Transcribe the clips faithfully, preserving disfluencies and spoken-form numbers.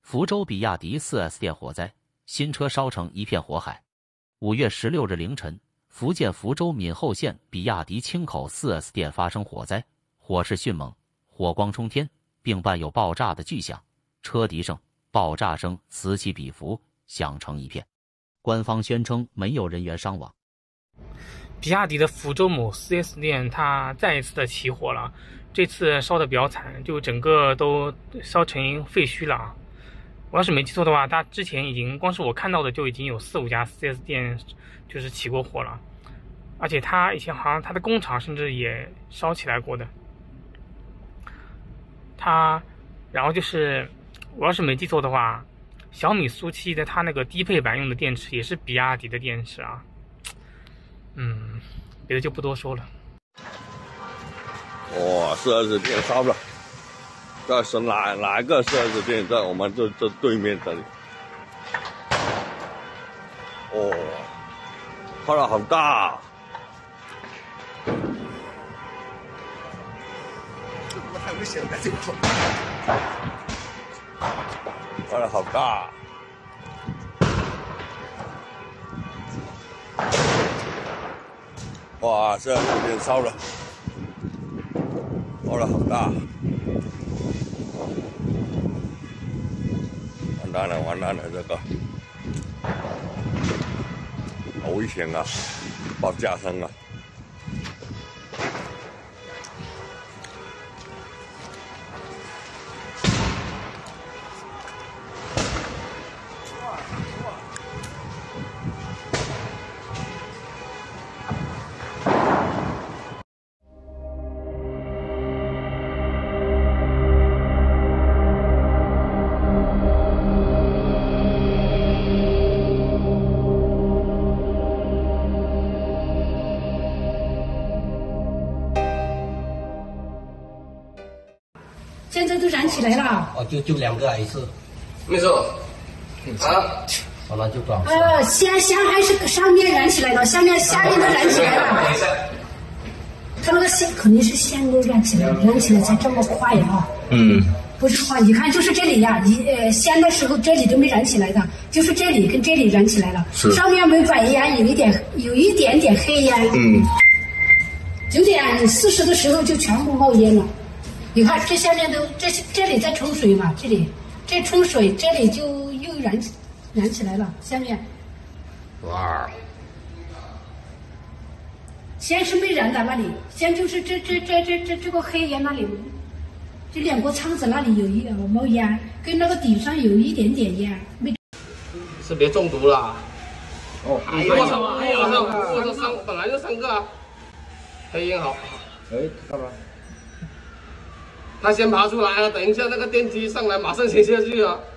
福州比亚迪 四 S 店火灾，新车烧成一片火海。五月十六日凌晨，福建福州闽后县比亚迪青口 四 S 店发生火灾，火势迅猛，火光冲天，并伴有爆炸的巨响，车笛声、爆炸声此起彼伏，响成一片。官方宣称没有人员伤亡。 比亚迪的福州某 四 S 店，它再一次的起火了，这次烧的比较惨，就整个都烧成废墟了啊！我要是没记错的话，它之前已经光是我看到的就已经有四五家 四 S 店就是起过火了，而且它以前好像它的工厂甚至也烧起来过的。它，然后就是我要是没记错的话，小米苏七的它那个低配版用的电池也是比亚迪的电池啊。嗯，别的就不多说了。 哇，四 S 店烧了，这是哪哪一个四 S 店？在我们这这对面这里。哦，花了好大。 这他妈太危险了，这个车。 花了好大。哇，这有点烧了，烧了好大，完蛋了，完蛋了，这个好危险啊，爆炸声啊！ 现在都燃起来了。 哦，就就两个还是？ 没错。啊， 好了，就装。 呃，先先还是上面燃起来了，下面下面都燃起来了。它那个线肯定是线都燃起来了，燃起来才这么快啊。 嗯。 不是快，你看就是这里呀、啊，一呃掀的时候这里都没燃起来的，就是这里跟这里燃起来了。 是。 上面没白烟，有一点有一点点黑烟。 嗯。 九点四十的时候就全部冒烟了。你看这下面都这这里在冲水嘛，这里这冲水，这里就又燃起燃起来了。下面， 哇， 先是没燃的那里，先就是这这这这这这个黑烟那里，这两个仓子那里有一冒烟，跟那个底上有一点点烟，没。 是别中毒了。 哦， 还有什么？还有什么？我这三本来就三个啊。黑烟好。 哎，干嘛？ 他先爬出来啊，等一下那个电梯上来，马上先下去啊！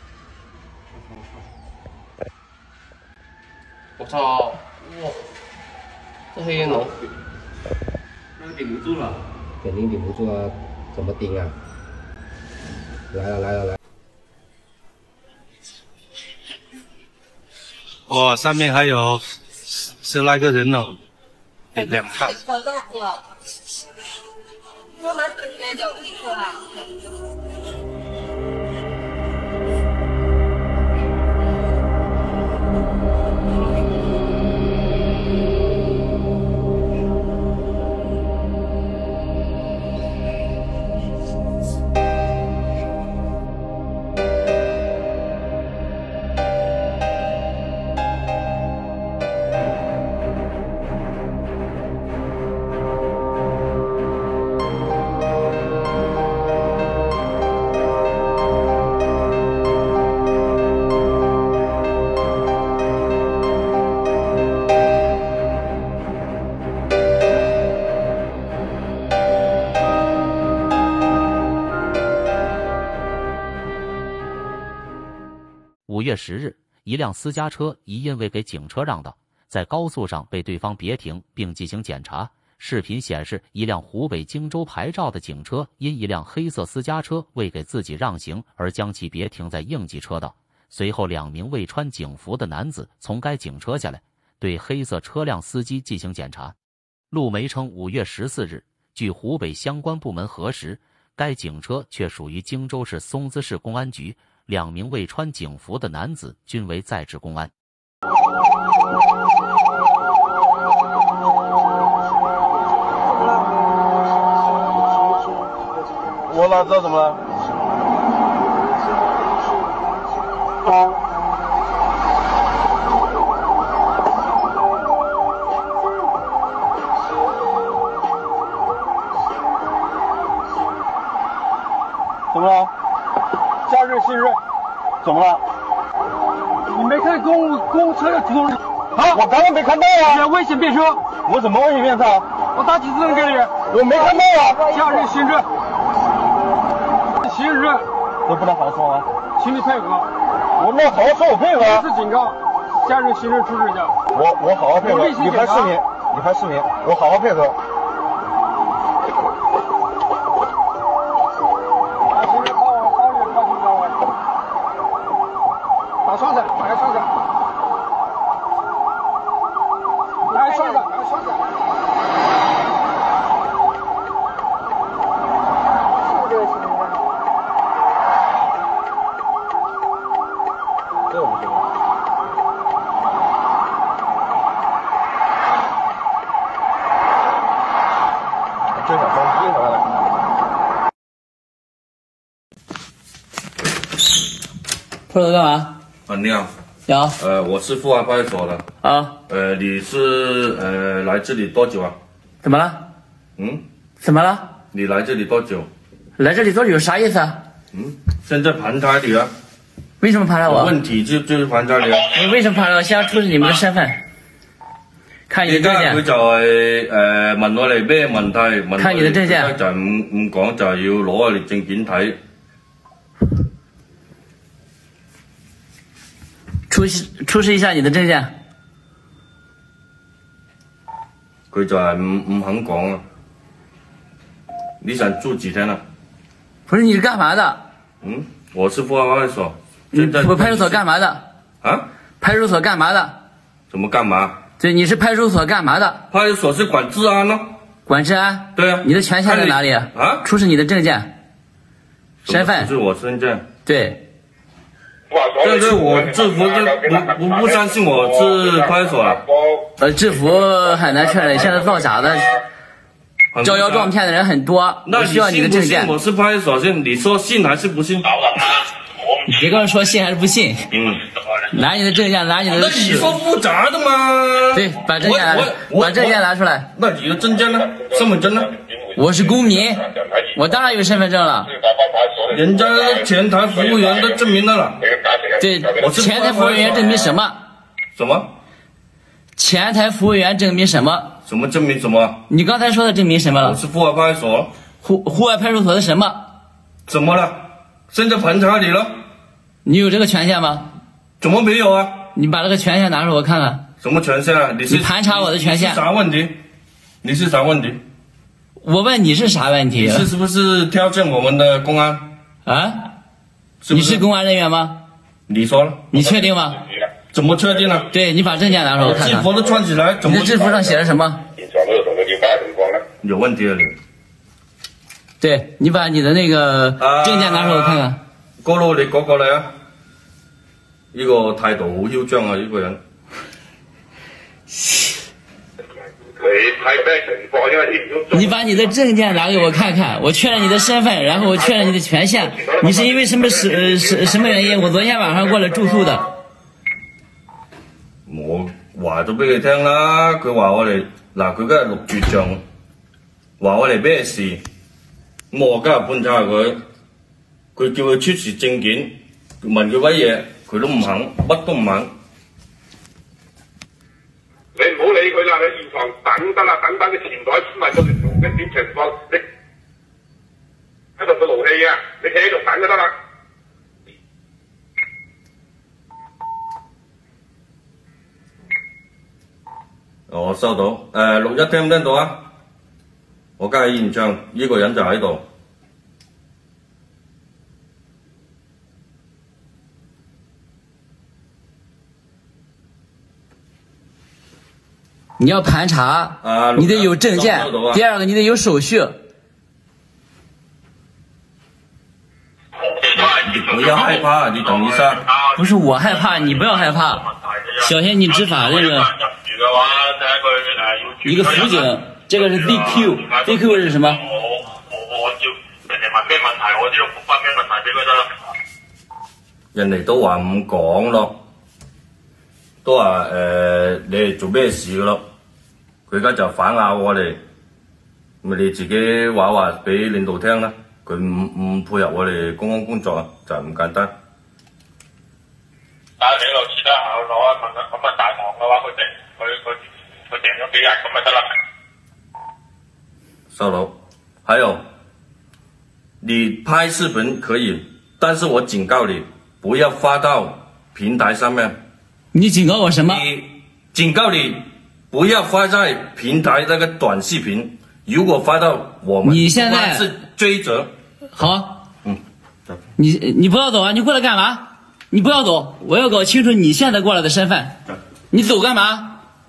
我操！哇，这黑烟浓，那个顶不住了。 肯定顶不住啊，怎么顶啊？来了来了来！ 哇，上面还有十来个人哦，两看。我们这边就不错了。 五月十日，一辆私家车疑因为给警车让道，在高速上被对方别停并进行检查。视频显示，一辆湖北荆州牌照的警车因一辆黑色私家车未给自己让行而将其别停在应急车道。随后，两名未穿警服的男子从该警车下来，对黑色车辆司机进行检查。路媒称，五月十四日，据湖北相关部门核实，该警车却属于荆州市松滋市公安局。 两名未穿警服的男子均为在职公安。 我哪知道怎么了？怎么了？假日信日，怎么了？ 你没看公务公务车的提供日？ 啊，我当然没看到啊！ 你危险变车！ 我怎么危险变车？ 我打几次灯给你？ 我没看到啊！ 假日行日，行日都不能好好说啊！ 请你配合。 我没好好说，我配合。 这是警告，假日行日出示一下。 我我好好配合。你拍视频，你拍视频，我好好配合。 打双闪，打个双闪，来双闪，来双闪。 这个不行。这小装逼回来了。 破头干嘛？ 啊，你好。 有。 呃，我是富安派出所的。 啊。 呃，你是呃来这里多久啊？ 怎么了？ 嗯？ 怎么了？ 你来这里多久？ 来这里多久啥意思啊？ 嗯？现在盘查你啊。 为什么盘查我？ 问题就就是盤查你啊！ 你為什麼盤查我？先要出示你們的身份，看你的證件。 佢就係誒問我哋咩問題，問看你的證件。 就唔唔講，就係要攞我哋證件睇。 出出示一下你的證件。 佢就係唔唔肯講啊！你想住幾天啊？ 不是，你是幹嘛的？ 嗯，我是富安派出所。 我派出所幹嘛的？ 啊？ 派出所幹嘛的？ 怎麼幹嘛？ 對，你是派出所幹嘛的？ 派出所是管治安咯。 管治安？ 對啊。 你的權限在哪裡？ 啊？ 出示你的證件。身份。 出示我身件。 對。 但是我制服就不不不相信我是派出所了。 呃，制服很難確認，現在造假的、招搖撞騙的人很多。 那我需要你的證件。 我是派出所信，你說信還是不信？ 你別跟我說信還是不信。 嗯。 拿你的證件，拿你的。 那你說複雜的嘛？ 對，把證件拿，把證件拿出來。 那你的證件呢？身份證呢？ 我是公民，我當然有身份證了。 人家前台服務員都證明了啦。 對，前台服務員證明什麼？ 什麼？ 前台服務員證明什麼？ 什麼證明什麼？ 你剛才說的證明什麼了？ 我是戶外派出所。 戶戶外派出所的什麼？ 怎麼了？現在盤查你了。 你有這個權限嗎？ 怎麼沒有啊？ 你把這個權限拿出來我看看。 什麼權限啊？你是你盤查我的權限。 你是啥問題？你是啥問題？ 我問你是啥問題？ 你是是不是挑戰我們的公安？ 啊？ 是不是？ 你是公安人員嗎？ 你說了。 你確定嗎？ 怎麼確定呢？ 對，你把證件拿出來我看看。 制服都穿起來， 你的制服上寫着什麼？ 有問題啊你。 對，你把你的那個證件拿出來我看看。 過路你過過嚟啊！呢個態度好囂張啊！呢個人。 你把你的證件拿給我看看，我確認你的身份，然後我確認你的權限。你是因為什麼什什什麼原因？我昨天晚上過來住宿的。 我話咗俾佢聽啦，佢話我哋嗱，佢今日錄住像，話我哋咩事，咁我今日盤查佢，佢叫佢出示證件，問佢乜嘢，佢都唔肯，乜都唔肯。 你唔好理佢啦，喺現場等得啦，等等佢前台問到你點情況，你喺度個勞氣啊，你企喺度等就得啦。 我收到，誒、呃、六一聽唔聽到啊？我而家喺現場，呢、這個人就喺度。 你要盤查， 啊、 你得有證件。第二個，你得有手續。 你不要害怕，你等一下。 不是我害怕，你不要害怕。小心你执法那个一个辅警，这个是 D Q，D Q 是什么？ 人哋都話唔講咯，都話誒、呃、你哋做咩事噶咯？佢而家就反咬我哋，咪你自己話話俾領導聽啦。佢唔唔配合我哋公安工作啊，就係咁簡單。但係領導遲得下攞一問啦，咁啊大堂嘅話，佢訂佢佢佢訂咗幾日咁咪得啦。收樓，還有你拍視頻可以，但是我警告你。不要發到平台上面。 你警告我什麼？ 你警告你不要發在平台那個短視頻。如果發到我們， 你現在是追責。 好，嗯，你你不要走啊！你過來幹嘛？你不要走，我要搞清楚你現在過來的身份。你走幹嘛？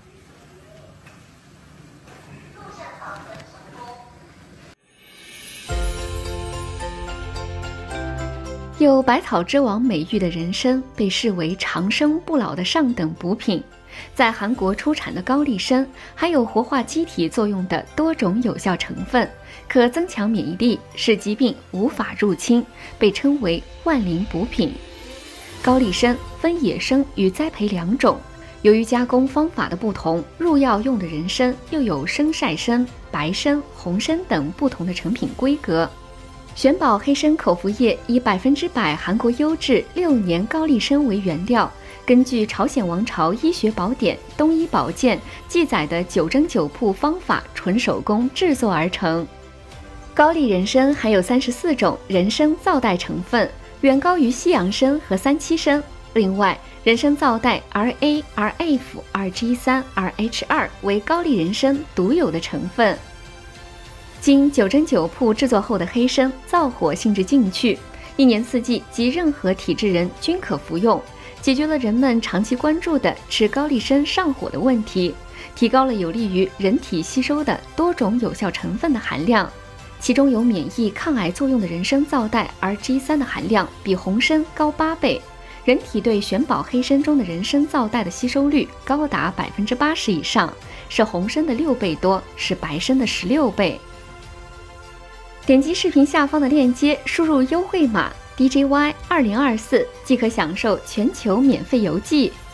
有百草之王美誉的人参被视为长生不老的上等补品，在韩国出产的高丽参含有活化机体作用的多种有效成分，可增强免疫力，使疾病无法入侵，被称为万灵补品。高丽参分野生与栽培两种，由于加工方法的不同，入药用的人参又有生晒参、白参、红参等不同的成品规格。玄宝黑参口服液以百分之百韩国优质六年高丽参为原料，根据朝鲜王朝医学宝典《东医宝鉴》记载的九蒸九铺方法纯手工制作而成。高丽人参含有三十四种人参皂苷成分，远高于西洋参和三七参。另外，人参皂苷 R A、R F、R G 三、R H 二为高丽人参独有的成分。经九蒸九铺制作后的黑参燥火性质进去，一年四季及任何体质人均可服用，解决了人们长期关注的吃高丽参上火的问题，提高了有利于人体吸收的多种有效成分的含量。其中有免疫抗癌作用的人参皂苷 R G 三 的含量比红参高八倍，人体对玄宝黑参中的人参皂苷的吸收率高达百分之八十以上，是红参的六倍多，是白参的十六倍。点击视频下方的链接，输入优惠码 D J Y 二零二四即可享受全球免费邮寄。